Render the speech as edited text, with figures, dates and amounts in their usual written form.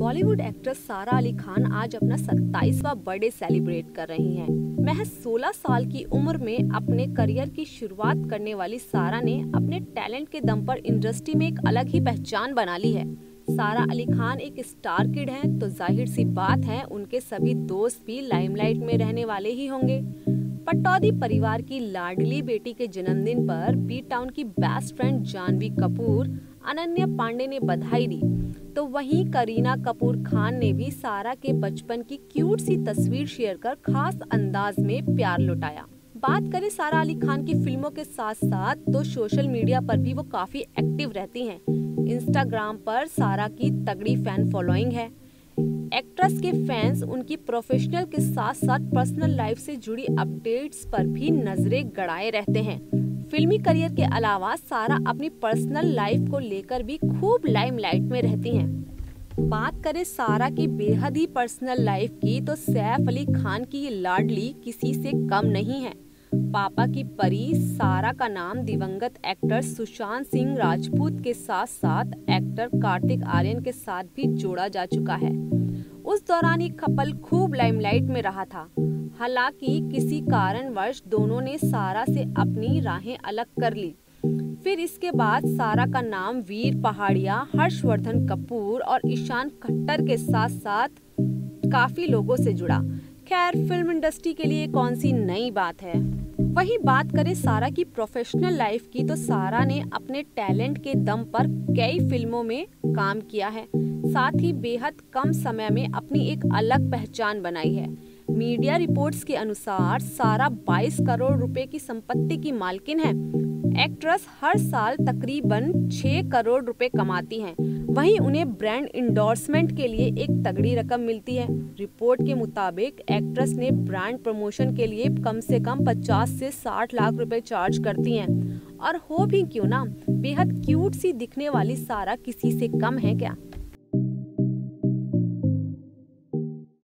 Bollywood actress सारा अली खान आज अपना 27वां बर्थडे सेलिब्रेट कर रही हैं। महज 16 साल की उम्र में अपने करियर की शुरुआत करने वाली सारा ने अपने टैलेंट के दम पर इंडस्ट्री में एक अलग ही पहचान बना ली है। सारा अली खान एक स्टार किड हैं, तो जाहिर सी बात है उनके सभी दोस्त भी लाइमलाइट में रहने वाले ही होंगे। पटौदी परिवार की लाडली बेटी के जन्मदिन पर बी टाउन की बेस्ट फ्रेंड जानवी कपूर अनन्या पांडे ने बधाई दी, तो वहीं करीना कपूर खान ने भी सारा के बचपन की क्यूट सी तस्वीर शेयर कर खास अंदाज में प्यार लुटाया। बात करें सारा अली खान की फिल्मों के साथ साथ तो सोशल मीडिया पर भी वो काफी एक्टिव रहती हैं। इंस्टाग्राम पर सारा की तगड़ी फैन फॉलोइंग है। एक्ट्रेस के फैंस उनकी प्रोफेशनल के साथ साथ पर्सनल लाइफ से जुड़ी अपडेट्स पर भी नजरें गड़ाए रहते हैं। फिल्मी करियर के अलावा सारा अपनी पर्सनल लाइफ को लेकर भी खूब लाइमलाइट में रहती हैं। बात करें सारा की बेहद ही पर्सनल लाइफ की, तो सैफ अली खान की ये लाडली किसी से कम नहीं है। पापा की परी सारा का नाम दिवंगत एक्टर सुशांत सिंह राजपूत के साथ साथ एक्टर कार्तिक आर्यन के साथ भी जोड़ा जा चुका है। उस दौरान ये कपल खूब लाइमलाइट में रहा था। हालांकि किसी कारणवश दोनों ने सारा से अपनी राहें अलग कर ली। फिर इसके बाद सारा का नाम वीर पहाड़िया, हर्षवर्धन कपूर और ईशान खट्टर के साथ साथ काफी लोगों से जुड़ा। खैर, फिल्म इंडस्ट्री के लिए कौन सी नई बात है। वही बात करें सारा की प्रोफेशनल लाइफ की, तो सारा ने अपने टैलेंट के दम पर कई फिल्मों में काम किया है, साथ ही बेहद कम समय में अपनी एक अलग पहचान बनाई है। मीडिया रिपोर्ट्स के अनुसार सारा 22 करोड़ रुपए की संपत्ति की मालकिन है। एक्ट्रेस हर साल तकरीबन 6 करोड़ रुपए कमाती हैं। वहीं उन्हें ब्रांड इंडोर्समेंट के लिए एक तगड़ी रकम मिलती है। रिपोर्ट के मुताबिक एक्ट्रेस ने ब्रांड प्रमोशन के लिए कम से कम 50 से 60 लाख रुपए चार्ज करती हैं। और हो भी क्यों ना, बेहद क्यूट सी दिखने वाली सारा किसी से कम है क्या।